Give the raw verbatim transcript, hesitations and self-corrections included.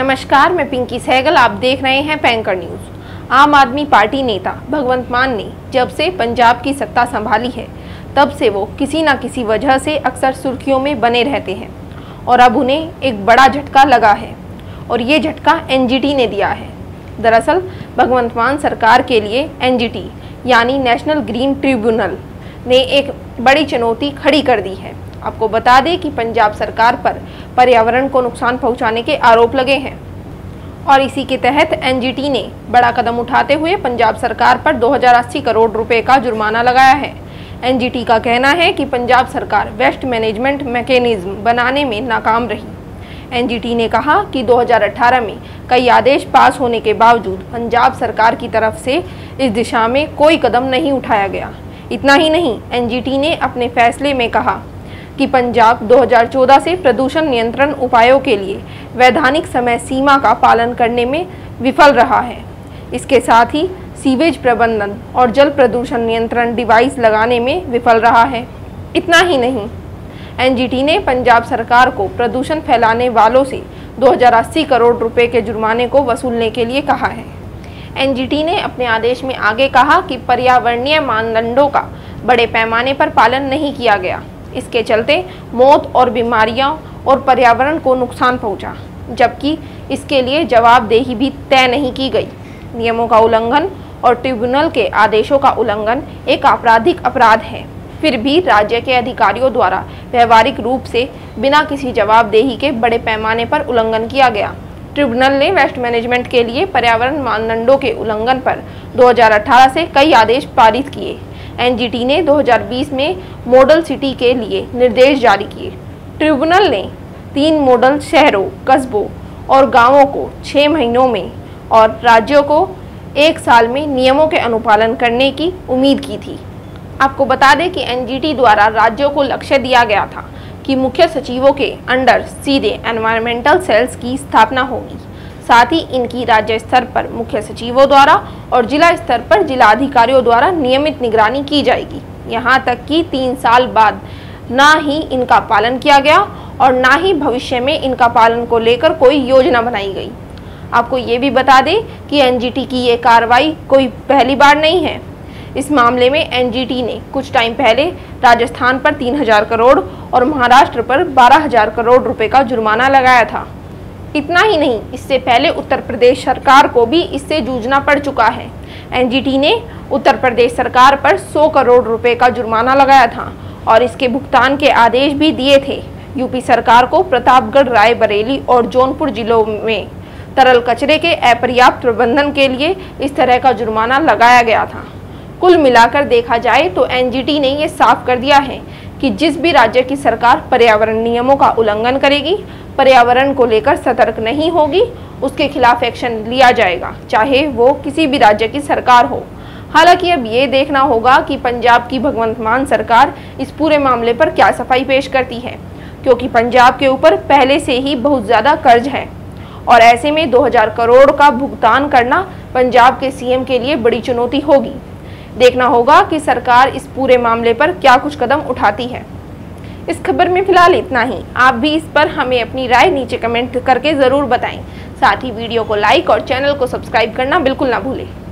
नमस्कार, मैं पिंकी सहगल। आप देख रहे हैं पैंकर न्यूज। आम आदमी पार्टी नेता भगवंत मान ने जब से पंजाब की सत्ता संभाली है तब से वो किसी न किसी वजह से अक्सर सुर्खियों में बने रहते हैं और अब उन्हें एक बड़ा झटका लगा है और ये झटका एनजीटी ने दिया है। दरअसल भगवंत मान सरकार के लिए एनजीटी यानी नेशनल ग्रीन ट्रिब्यूनल ने एक बड़ी चुनौती खड़ी कर दी है। आपको बता दें कि पंजाब सरकार पर पर्यावरण को नुकसान पहुंचाने के आरोप लगे हैं और इसी के तहत एनजीटी ने बड़ा कदम उठाते हुए पंजाब सरकार पर दो हज़ार अस्सी करोड़ रुपए का जुर्माना लगाया है। एनजीटी का कहना है कि पंजाब सरकार वेस्ट मैनेजमेंट मैकेनिज्म बनाने में नाकाम रही। एनजीटी ने कहा कि दो हज़ार अठारह में कई आदेश पास होने के बावजूद पंजाब सरकार की तरफ से इस दिशा में कोई कदम नहीं उठाया गया। इतना ही नहीं, एनजीटी ने अपने फैसले में कहा कि पंजाब दो हज़ार चौदह से प्रदूषण नियंत्रण उपायों के लिए वैधानिक समय सीमा का पालन करने में विफल रहा है। इसके साथ ही सीवेज प्रबंधन और जल प्रदूषण नियंत्रण डिवाइस लगाने में विफल रहा है। इतना ही नहीं, एनजीटी ने पंजाब सरकार को प्रदूषण फैलाने वालों से दो हज़ार अस्सी करोड़ रुपए के जुर्माने को वसूलने के लिए कहा है। एनजीटी ने अपने आदेश में आगे कहा कि पर्यावरणीय मानदंडों का बड़े पैमाने पर पालन नहीं किया गया। इसके चलते मौत और बीमारियां और पर्यावरण को नुकसान पहुंचा, जबकि इसके लिए जवाबदेही भी तय नहीं की गई। नियमों का उल्लंघन और ट्रिब्यूनल के आदेशों का उल्लंघन एक आपराधिक अपराध है। फिर भी राज्य के अधिकारियों द्वारा व्यवहारिक रूप से बिना किसी जवाबदेही के बड़े पैमाने पर उल्लंघन किया गया। ट्रिब्यूनल ने वेस्ट मैनेजमेंट के लिए पर्यावरण मानदंडों के उल्लंघन पर दो हज़ार अठारह से कई आदेश पारित किए। एनजीटी ने दो हज़ार बीस में मॉडल सिटी के लिए निर्देश जारी किए। ट्रिब्यूनल ने तीन मॉडल शहरों, कस्बों और गांवों को छः महीनों में और राज्यों को एक साल में नियमों के अनुपालन करने की उम्मीद की थी। आपको बता दें कि एनजीटी द्वारा राज्यों को लक्ष्य दिया गया था कि मुख्य सचिवों के अंडर सीधे एनवायरमेंटल सेल्स की स्थापना होगी। साथ ही इनकी राज्य स्तर पर मुख्य सचिवों द्वारा और जिला स्तर पर जिला अधिकारियों द्वारा नियमित निगरानी की जाएगी। यहाँ तक कि तीन साल बाद ना ही इनका पालन किया गया और ना ही भविष्य में इनका पालन को लेकर कोई योजना बनाई गई। आपको ये भी बता दें कि एनजीटी की ये कार्रवाई कोई पहली बार नहीं है। इस मामले में एनजीटी ने कुछ टाइम पहले राजस्थान पर तीन हजार करोड़ और महाराष्ट्र पर बारह हजार करोड़ रुपए का जुर्माना लगाया था। इतना ही नहीं, इससे पहले उत्तर प्रदेश सरकार को भी इससे जूझना पड़ चुका है। एनजीटी ने उत्तर प्रदेश सरकार पर सौ करोड़ रुपए का जुर्माना लगाया था और इसके भुगतान के आदेश भी दिए थे। यूपी सरकार को प्रतापगढ़, रायबरेली और जौनपुर जिलों में तरल कचरे के अपर्याप्त प्रबंधन के लिए इस तरह का जुर्माना लगाया गया था। कुल मिलाकर देखा जाए तो एनजीटी ने ये साफ कर दिया है कि जिस भी राज्य की सरकार पर्यावरण नियमों का उल्लंघन करेगी, पर्यावरण को लेकर सतर्क नहीं होगी, उसके खिलाफ एक्शन लिया जाएगा, चाहे वो किसी भी राज्य की सरकार हो। हालांकि अब ये देखना होगा कि पंजाब की भगवंत मान सरकार इस पूरे मामले पर क्या सफाई पेश करती है, क्योंकि पंजाब के ऊपर पहले से ही बहुत ज़्यादा कर्ज है और ऐसे में दो हज़ार करोड़ का भुगतान करना पंजाब के सीएम के लिए बड़ी चुनौती होगी। देखना होगा कि सरकार इस पूरे मामले पर क्या कुछ कदम उठाती है। इस खबर में फिलहाल इतना ही। आप भी इस पर हमें अपनी राय नीचे कमेंट करके ज़रूर बताएं। साथ ही वीडियो को लाइक और चैनल को सब्सक्राइब करना बिल्कुल ना भूलें।